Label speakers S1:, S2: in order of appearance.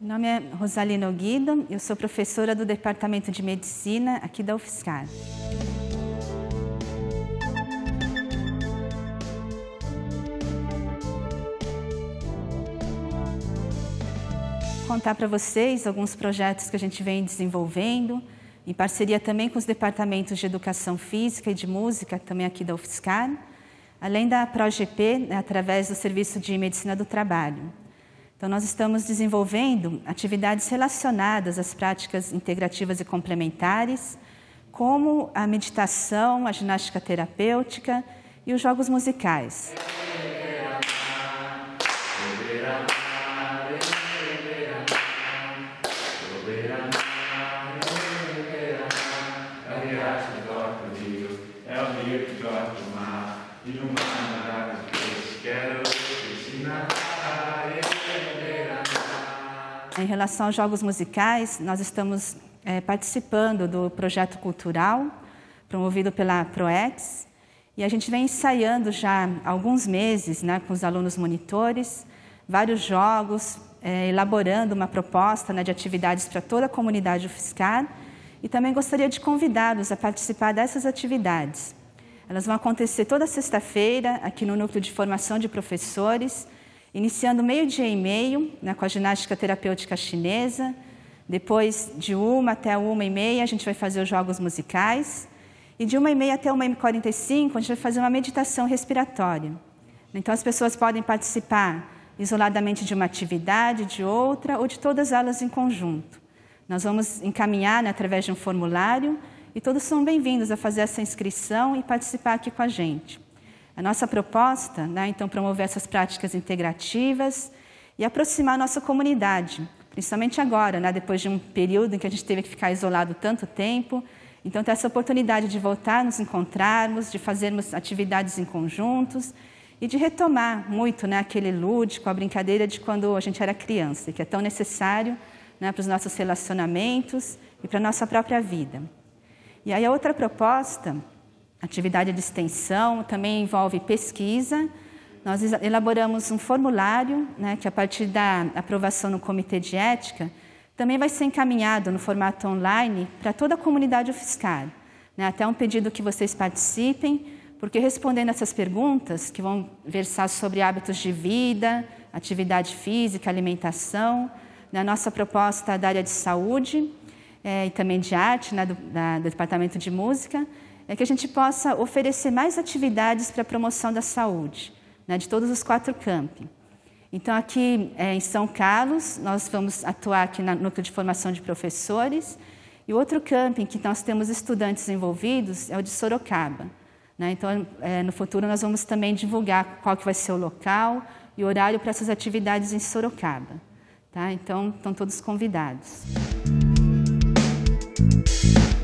S1: Meu nome é Rosalina Guido, eu sou professora do Departamento de Medicina aqui da UFSCar. Vou contar para vocês alguns projetos que a gente vem desenvolvendo, em parceria também com os departamentos de Educação Física e de Música, também aqui da UFSCar, além da ProGP, através do Serviço de Medicina do Trabalho. Então, nós estamos desenvolvendo atividades relacionadas às práticas integrativas e complementares, como a meditação, a ginástica terapêutica e os jogos musicais. Em relação aos jogos musicais, nós estamos participando do projeto cultural promovido pela ProEx e a gente vem ensaiando já há alguns meses, com os alunos monitores, vários jogos, elaborando uma proposta de atividades para toda a comunidade UFSCar e também gostaria de convidá-los a participar dessas atividades. Elas vão acontecer toda sexta-feira aqui no Núcleo de Formação de Professores, iniciando 12:30, com a ginástica terapêutica chinesa. Depois, de 1 até 1:30, a gente vai fazer os jogos musicais. E de 1:30 até 1:45, a gente vai fazer uma meditação respiratória. Então, as pessoas podem participar isoladamente de uma atividade, de outra, ou de todas elas em conjunto. Nós vamos encaminhar através de um formulário e todos são bem-vindos a fazer essa inscrição e participar aqui com a gente. A nossa proposta, então, promover essas práticas integrativas e aproximar a nossa comunidade, principalmente agora, depois de um período em que a gente teve que ficar isolado tanto tempo. Então, ter essa oportunidade de voltar a nos encontrarmos, de fazermos atividades em conjuntos e de retomar muito aquele lúdico, a brincadeira de quando a gente era criança, que é tão necessário para os nossos relacionamentos e para a nossa própria vida. E aí a outra proposta, atividade de extensão, também envolve pesquisa. Nós elaboramos um formulário, que a partir da aprovação no Comitê de Ética, também vai ser encaminhado no formato online para toda a comunidade UFSCar. Até um pedido que vocês participem, porque respondendo essas perguntas, que vão versar sobre hábitos de vida, atividade física, alimentação, na nossa proposta da área de saúde e também de arte, do Departamento de Música, é que a gente possa oferecer mais atividades para a promoção da saúde, de todos os 4 campi. Então, aqui em São Carlos, nós vamos atuar aqui no Núcleo de Formação de Professores, e o outro campi em que nós temos estudantes envolvidos é o de Sorocaba. Então, no futuro, nós vamos também divulgar qual que vai ser o local e o horário para essas atividades em Sorocaba. Então, estão todos convidados.